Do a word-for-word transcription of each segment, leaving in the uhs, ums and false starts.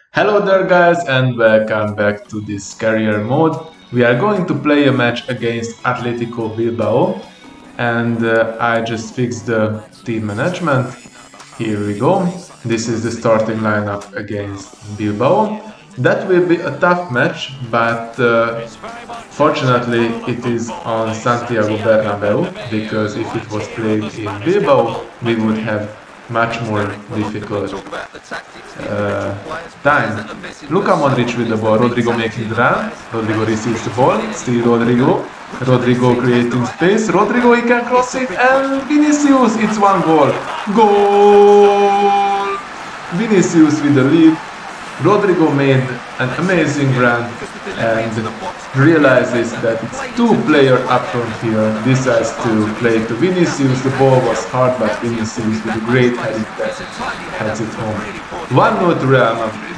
Hello there guys and welcome back to this career mode. We are going to play a match against Atletico Bilbao and uh, I just fixed the team management. Here we go. This is the starting lineup against Bilbao. That will be a tough match, but uh, fortunately it is on Santiago Bernabeu, because if it was played in Bilbao we would have much more difficult uh, time. Luka Modric with the ball, Rodrigo making the run, Rodrigo receives the ball, still Rodrigo, Rodrigo creating space, Rodrigo he can cross it, and Vinicius, it's one goal, goal! Vinicius with the lead, Rodrigo made an amazing run and realizes that it's two player up front here, decides to play to Vinicius. The ball was hard, but Vinicius with a great heading pass heads it home. one nil to Real Madrid.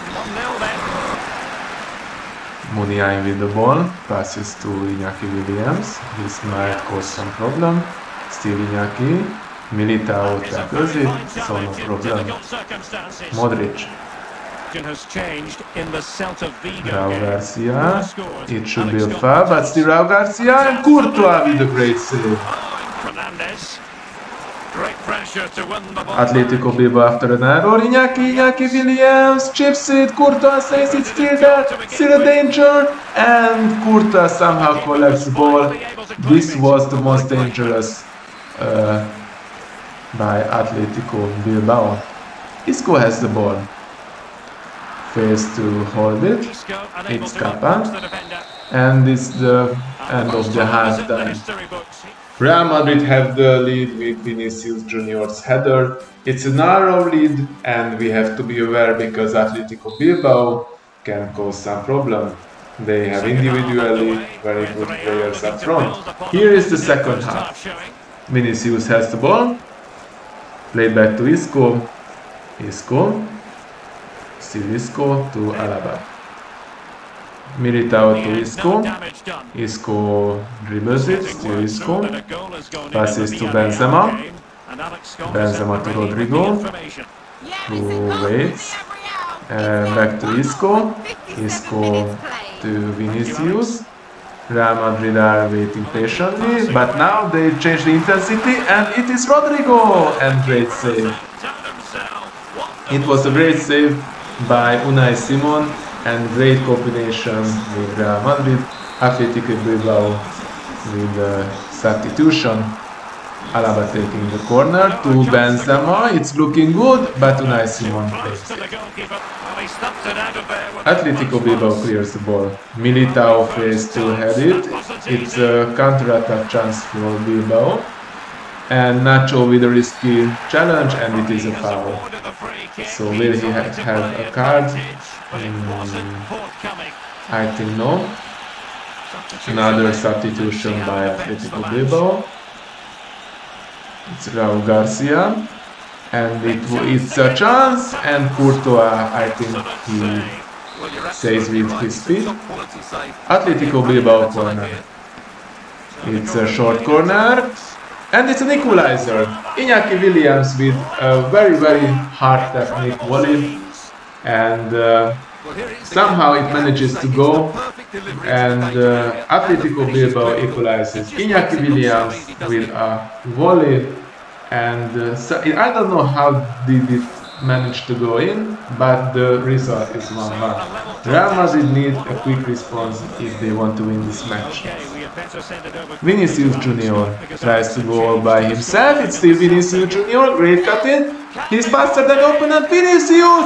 Muniain with the ball, passes to Iñaki Williams. This might cause some problem. Still Iñaki, Militao tackles it, so no problem. Modric. Has changed in the Celta Vigo Raul Garcia, it should be a foul, but still Raul Garcia and Courtois with a great save. Great pressure to win the ball. Atletico Bilbao after an error, Iñaki, Iñaki Williams chips it, Courtois says it's still there, still a danger, and Courtois somehow collects the ball. This was the most dangerous uh, by Atletico Bilbao. Isco has the ball. Fails to hold it, it's Kappa, and it's the end of the half time. Real Madrid have the lead with Vinicius Junior's header. It's a narrow lead and we have to be aware because Atletico Bilbao can cause some problem. They have individually very good players up front. Here is the second half. Vinicius has the ball, played back to Isco, Isco. Still Isco to Alaba. Militao to Isco. Isco dribbles it, still Isco. Passes to Benzema. Benzema to Rodrigo. Who waits. And back to Isco. Isco to Vinicius. Real Madrid are waiting patiently, but now they change the intensity and it is Rodrigo! And great save. It was a great save by Unai Simon and great combination with Real Madrid. Atletico Bilbao with the substitution. Alaba taking the corner to Benzema. It's looking good, but Unai Simon plays it. Atletico Bilbao clears the ball. Militao fails to head it. It's a counter-attack chance for Bilbao. And Nacho with a risky challenge, and it is a foul. So will he have, have a card? Mm, I think no. Another substitution by Atletico Bilbao. It's Raul Garcia. And it, it's a chance, and Courtois, I think he saves with his feet. Atletico Bilbao corner. It's a short corner. And it's an equalizer. Iñaki Williams with a very very hard technique volley, and uh, somehow it manages to go, and uh, Atletico Bilbao equalizes. Iñaki Williams with a volley, and uh, so I don't know how did it manage to go in, but the result is one one. Real Madrid need a quick response if they want to win this match. Vinicius Junior tries to go all by himself. It's still Vinicius Junior. Great cut in. He's faster than opponent. Vinicius!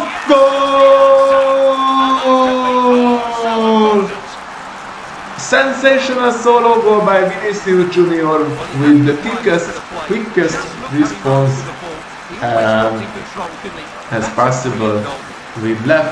Goal! Sensational solo goal by Vinicius Junior with the quickest, quickest response um, as possible with left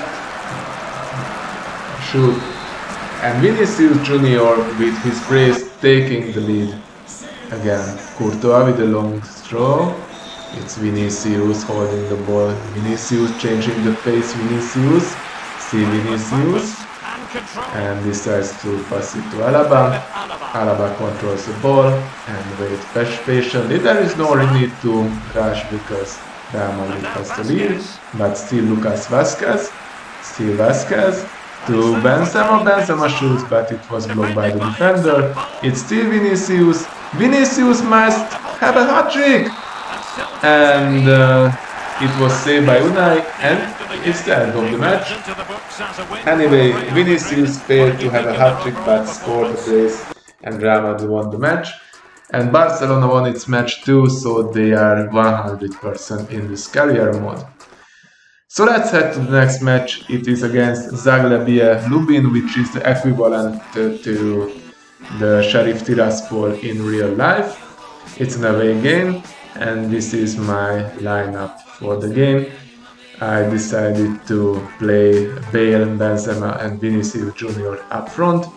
shoot. And Vinicius Junior with his brace taking the lead. Again, Courtois with a long throw. It's Vinicius holding the ball. Vinicius changing the pace. Vinicius. See Vinicius. And decides to pass it to Alaba. Alaba controls the ball and waits patiently. There is no need to rush because Real Madrid has the lead. But still Lucas Vázquez Still Vasquez to Benzema. Benzema shoots, but it was blocked by the defender. It's still Vinicius. Vinicius must have a hat-trick! And uh, it was saved by Unai, and it's the end of the match. Anyway, Vinicius failed to have a hat-trick but scored a brace, and Real Madrid won the match. And Barcelona won its match too, so they are one hundred percent in this career mode. So let's head to the next match. It is against Zagłębie Lubin, which is the equivalent to, to the Sheriff Tiraspol in real life. It's an away game, and this is my lineup for the game. I decided to play Bale, Benzema and Vinicius Junior up front.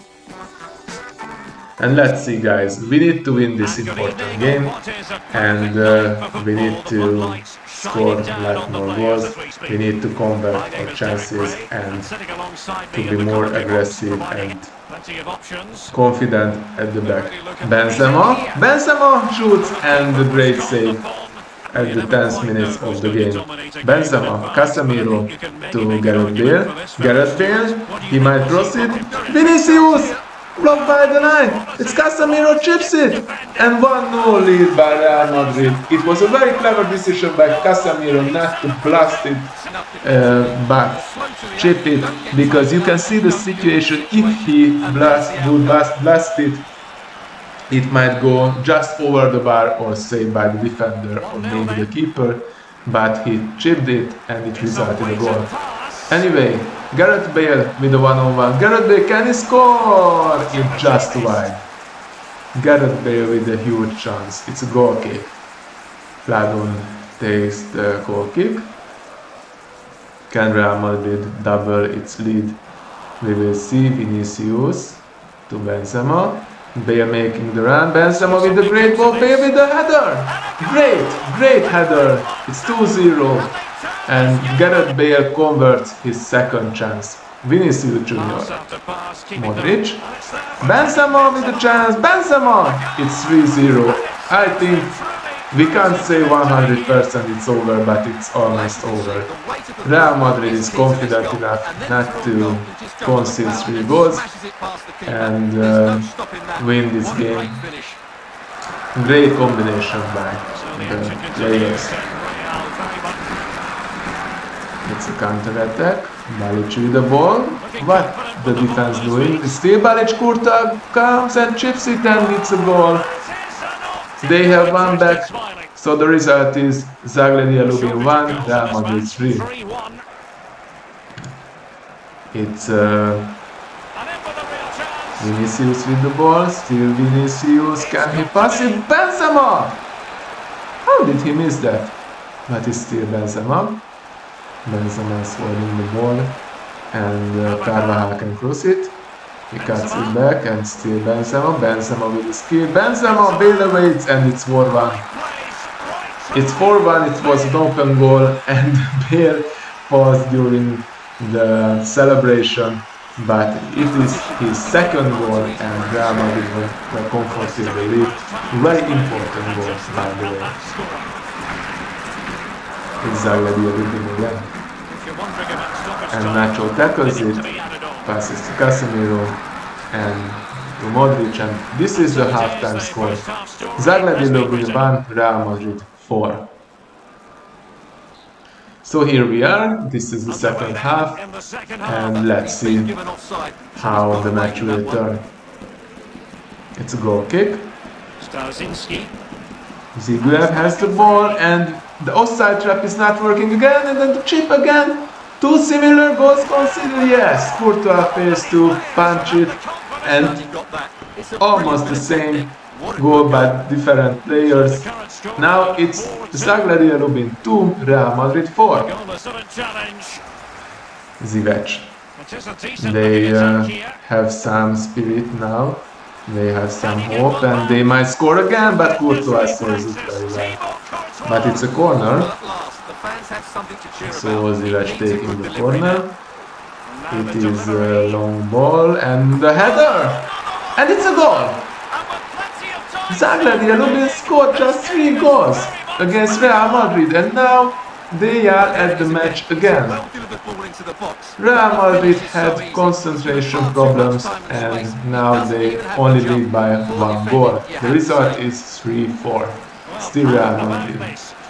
And let's see, guys, we need to win this important game, and uh, we need to score like more goals, we need to convert our chances and to be more aggressive and confident at the back. Benzema, Benzema shoots, and a great save at the tenth minutes of the game. Benzema, Casemiro to Gareth Bale, Gareth Bale, he might cross it, Vinicius! Blocked by the line, it's Casemiro chips it, and one nil lead by Real Madrid. It was a very clever decision by Casemiro not to blast it, uh, but chip it, because you can see the situation. If he blast, would blast, blast it, it might go just over the bar or saved by the defender or maybe the keeper, but he chipped it and it resulted in a goal. Anyway, Gareth Bale with a one-on-one. Gareth Bale, can he score? It's just wide. Gareth Bale with a huge chance. It's a goal kick. Fladon takes the goal kick. Can Real Madrid double its lead? We will see. Vinicius to Benzema. Bale making the run. Benzema with the great ball. Bale with the header. Great, great header. It's two zero. And Gareth Bale converts his second chance. Vinicius Junior Modric. Benzema with the chance. Benzema! It's three zero. I think we can't say one hundred percent it's over, but it's almost over. Real Madrid is confident enough not to concede three goals and uh, win this game. Great combination by the players. It's a counter-attack. Balic with the ball. What the defense doing? Still Balic Kurta comes and chips it, and it's a goal. They have one back, so the result is Zagłębie Lubin one, Real Madrid three. It's uh, Vinicius with the ball. Still Vinicius. Can he pass it? Benzema! How did he miss that? But it's still Benzema. Benzema is holding the ball, and uh, Carvajal can cross it. He cuts it back, and still Benzema. Benzema with the skill. Benzema, Bale waits, and it's four one. It's four one, it was an open goal, and Bale paused during the celebration. But it is his second goal, and Real Madrid were comfortably lead. Very important goal, by the way. It's Zagłębie Lubin again. And Nacho tackles it, passes to Casemiro and to Modric, and this is the halftime score. Zagłębie Lubin one, Real Madrid four. So here we are, this is the second half, and let's see how the match will turn. It's a goal kick. Ziguev has the ball, and the offside trap is not working again, and then the chip again. Two similar goals considered, yes. Courtois fails to punch it, and almost the same goal by different players. Now it's Zagłębie Lubin two, Real Madrid four. Zivec. They uh, have some spirit now. They have some hope, and they might score again, but Courtois saves it very well. But it's a corner. So Zivec taking the corner. It is a long ball, and the header! And it's a goal! Zagłębie Lubin scored just three goals against Real Madrid, and now They are at the match again. Real Madrid had concentration problems and now they only lead by one goal. The result is three four. Still Real Madrid.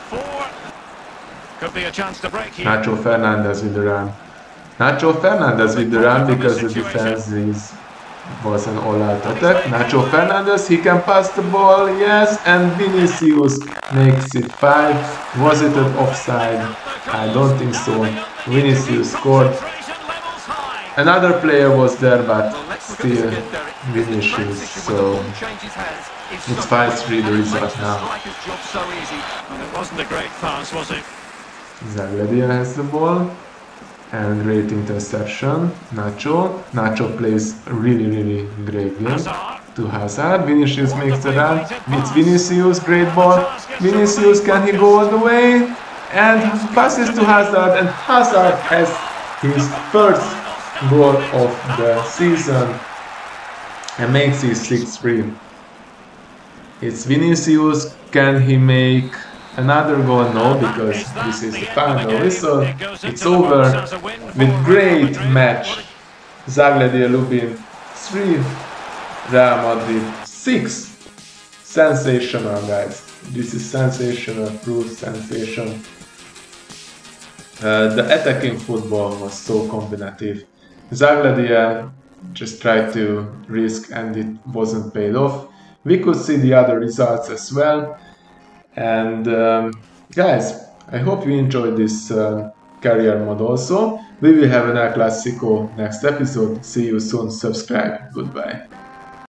Nacho Fernandez with the run. Nacho Fernandez with the run because the defense is was an all-out attack. Nacho Fernandez, he can pass the ball, yes, and Vinicius makes it five. Was it an offside? I don't think so. Vinicius scored. Another player was there, but still Vinicius, so it's five three the result now. It wasn't a great pass, was it? Zagladia has the ball. And great interception. Nacho. Nacho plays really, really great game. To Hazard. Vinicius makes the run. It's Vinicius. Great ball. Vinicius, can he go all the way? And passes to Hazard. And Hazard has his first goal of the season. And makes it six three. It's Vinicius. Can he make another goal? No, because this is the final whistle. It's over with great match. Zagladia Lubin three, Real Madrid six. Sensational, guys. This is sensational, true sensation. Uh, the attacking football was so combinative. Zagladia just tried to risk and it wasn't paid off. We could see the other results as well. And um, guys, I hope you enjoyed this uh, career mode also. We will have an El Clasico next episode. See you soon. Subscribe. Goodbye.